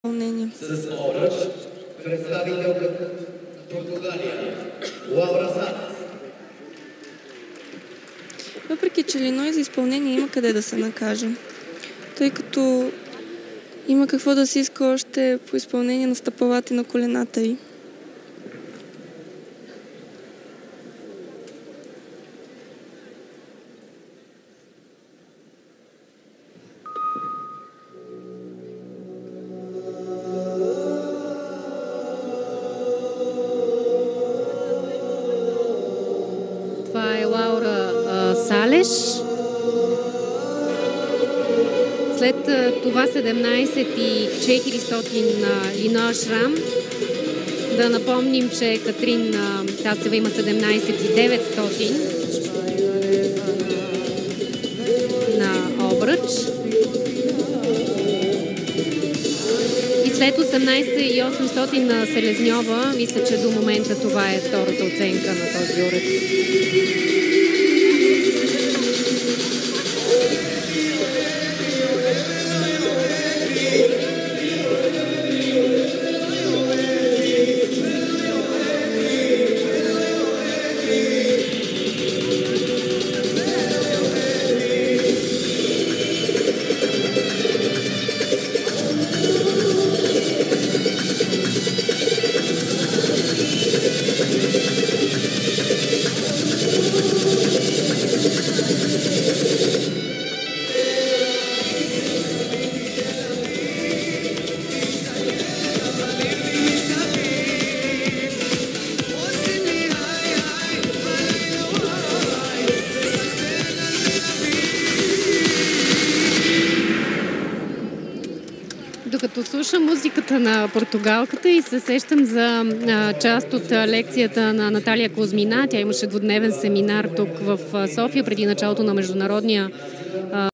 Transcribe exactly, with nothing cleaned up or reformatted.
изпълнение. С обръч представителка Португалия Лаура Санес. Въпреки че Линой за изпълнение има къде да се накаже, тъй като има какво да се иска още по изпълнение на стъпалата и на колената й. Това е Лаура а, Салеш. След а, това седемнайсет и четиристотин Линоа Шрам. Да напомним, че Катрин а, Тасева има седемнайсет и деветстотин на обръч. И след осемнайсет и осемстотин на Селезньова, мисля, че до момента това е втората оценка на този уред. Докато слушам музиката на португалката и се сещам за а, част от а, лекцията на Наталия Кузмина. Тя имаше двудневен семинар тук в а, София преди началото на международния а,